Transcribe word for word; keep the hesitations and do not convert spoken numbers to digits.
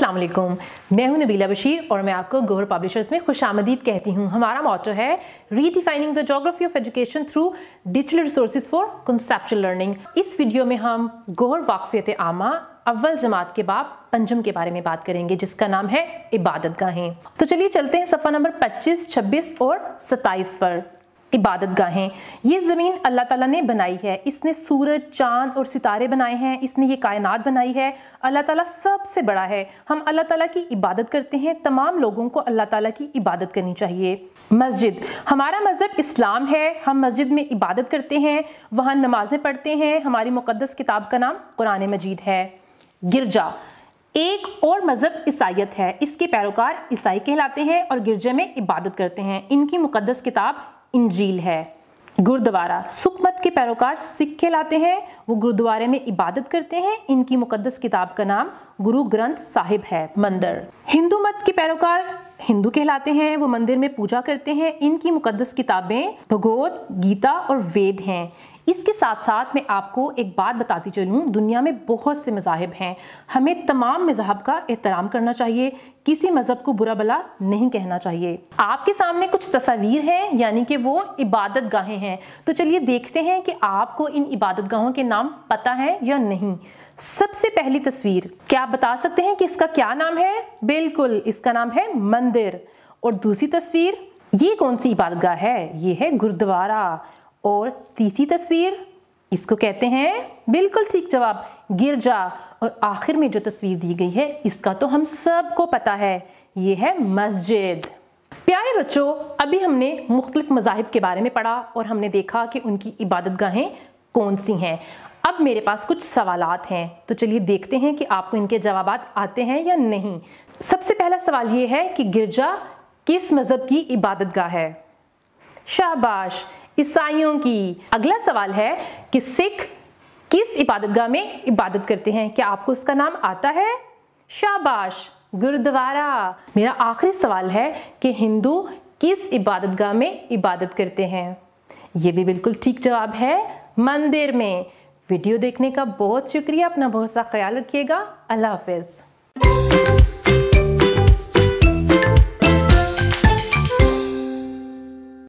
अस्सलाम वालेकुम, मैं हूं नबीला बशीर और मैं आपको गौहर पब्लिशर्स में खुशामदीद कहती हूं। हमारा मोटो है redefining the geography of education through digital resources for conceptual learning. इस वीडियो में हम गौहर वाक़फ़ियत आमा अव्वल जमात के बाब पंजम के बारे में बात करेंगे, जिसका नाम है इबादत गाहें। तो चलिए चलते हैं सफ़ा नंबर पच्चीस, छब्बीस और सत्ताईस पर। इबादत गाहें, ये ज़मीन अल्लाह ताला ने बनाई है। इसने सूरज, चांद और सितारे बनाए हैं। इसने ये कायनात बनाई है। अल्लाह ताला सबसे बड़ा है। हम अल्लाह ताला की इबादत करते हैं। तमाम लोगों को अल्लाह ताला की इबादत करनी चाहिए। मस्जिद, हमारा मज़हब इस्लाम है। हम मस्जिद में इबादत करते हैं, वहाँ नमाज़ें पढ़ते हैं। हमारी मुक़द्दस किताब का नाम कुरान मजीद है। गिरजा, एक और मज़हब ईसाईयत है। इसके पैरोकार ईसाई कहलाते हैं और गिरजे में इबादत करते हैं। इनकी मुक़द्दस किताब इंजील है। गुरुद्वारा, सुखमत के पैरोकार सिख कहलाते हैं। वो गुरुद्वारे में इबादत करते हैं। इनकी मुक़द्दस किताब का नाम गुरु ग्रंथ साहिब है। मंदिर, हिंदू मत के पैरोकार हिंदू कहलाते हैं। वो मंदिर में पूजा करते हैं। इनकी मुक़द्दस किताबें भगवद गीता और वेद हैं। इसके साथ साथ मैं आपको एक बात बताती चलूँ, दुनिया में बहुत से मज़ाहिब हैं। हमें तमाम मज़हब का एहतराम करना चाहिए, किसी मज़हब को बुरा भला नहीं कहना चाहिए। आपके सामने कुछ तस्वीर हैं, यानी कि वो इबादत गाहें हैं। तो चलिए देखते हैं कि आपको इन इबादत गाहों के नाम पता है या नहीं। सबसे पहली तस्वीर, क्या आप बता सकते हैं कि इसका क्या नाम है? बिल्कुल, इसका नाम है मंदिर। और दूसरी तस्वीर, ये कौन सी इबादत गाह है? ये है गुरुद्वारा। और तीसरी तस्वीर, इसको कहते हैं, बिल्कुल ठीक जवाब, गिरजा। और आखिर में जो तस्वीर दी गई है, इसका तो हम सबको पता है, ये है मस्जिद। प्यारे बच्चों, अभी हमने मुख्तलिफ मज़ाहिब के बारे में पढ़ा और हमने देखा कि उनकी इबादत गाहें कौन सी हैं। अब मेरे पास कुछ सवालात हैं, तो चलिए देखते हैं कि आपको इनके जवाबात आते हैं या नहीं। सबसे पहला सवाल ये है कि गिरजा किस मज़हब की इबादत गाह है? शाबाश, ईसाइयों की। अगला सवाल है कि सिख किस इबादतगाह में इबादत करते हैं? क्या आपको इसका नाम आता है? शाबाश, गुरुद्वारा। मेरा आखिरी सवाल है कि हिंदू किस इबादतगाह में इबादत करते हैं? ये भी बिल्कुल ठीक जवाब है, मंदिर में। वीडियो देखने का बहुत शुक्रिया। अपना बहुत सा ख्याल रखिएगा। अल्लाह हाफिज़।